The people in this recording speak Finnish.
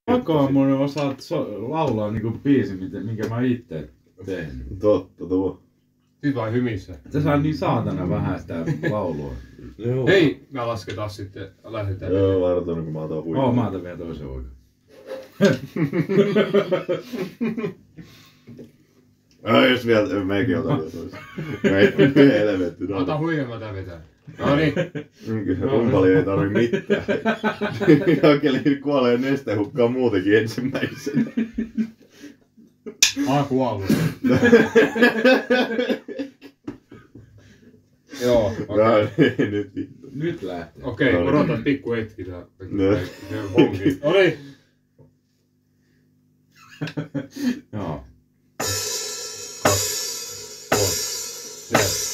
Pakoon mun osaat laulaa niinku biisi, minkä mä itse tehnyt. Totta tuo. Nyt vai hymissä? Se saa niin saatana vähän sitä laulua. Joo. Hei, mä lasketaan sitten. Lähdetään. Joo, vartoin kun mä otan huimaa. Mä otan vielä toisen oikein. Jos vielä, mekin otan vielä toisen. Meidän helvetti. Ota huijan, mä tän vetään. Noniin. Kyllä rumpali ei tarvi mitään. Jakeli kuolee nestehukkaan muutenkin ensimmäisenä. Kuollut. Joo, okei. Nyt lähtee. Okei, odotan pikku hetki tää. Noniin. Joo. 2, 3, 4.